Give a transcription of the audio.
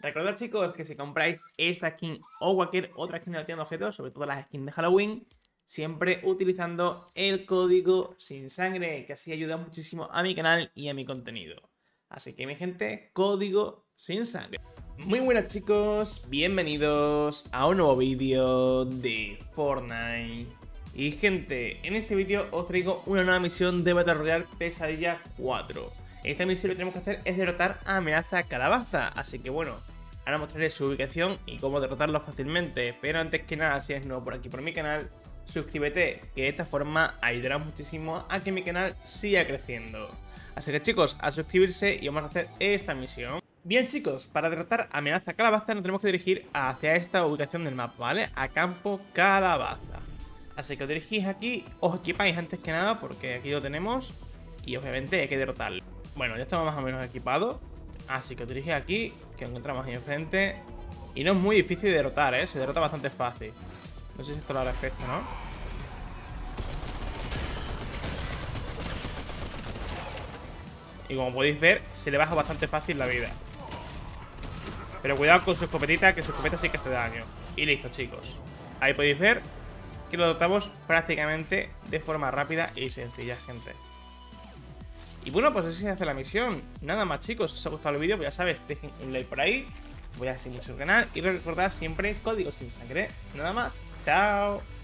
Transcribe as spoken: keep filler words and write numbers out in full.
Recordad, chicos, que si compráis esta skin o cualquier otra skin de la tienda de objetos, sobre todo las skins de Halloween, siempre utilizando el código sin sangre, que así ayuda muchísimo a mi canal y a mi contenido. Así que, mi gente, código sin sangre. Muy buenas, chicos, bienvenidos a un nuevo vídeo de Fortnite. Y, gente, en este vídeo os traigo una nueva misión de Battle Royale Pesadilla cuatro. Esta misión lo que tenemos que hacer es derrotar a Amenaza Calabaza, así que bueno, ahora mostraré su ubicación y cómo derrotarlo fácilmente. Pero antes que nada, si eres nuevo por aquí por mi canal, suscríbete, que de esta forma ayudará muchísimo a que mi canal siga creciendo. Así que, chicos, a suscribirse y vamos a hacer esta misión. Bien, chicos, para derrotar a Amenaza Calabaza nos tenemos que dirigir hacia esta ubicación del mapa, ¿vale? A Campo Calabaza. Así que os dirigís aquí, os equipáis antes que nada porque aquí lo tenemos y obviamente hay que derrotarlo. Bueno, ya estamos más o menos equipados, así que os dirigís aquí, que lo encontramos ahí enfrente. Y no es muy difícil de derrotar, ¿eh? Se derrota bastante fácil. No sé si esto lo hará efecto, ¿no? Y como podéis ver, se le baja bastante fácil la vida. Pero cuidado con su escopetita, que su escopeta sí que hace daño. Y listo, chicos. Ahí podéis ver que lo derrotamos prácticamente de forma rápida y sencilla, gente. Y bueno, pues así se hace la misión. Nada más, chicos, si os ha gustado el vídeo, pues ya sabes, dejen un like por ahí, voy a seguir su canal y recordad siempre código sin sangre. Nada más, chao.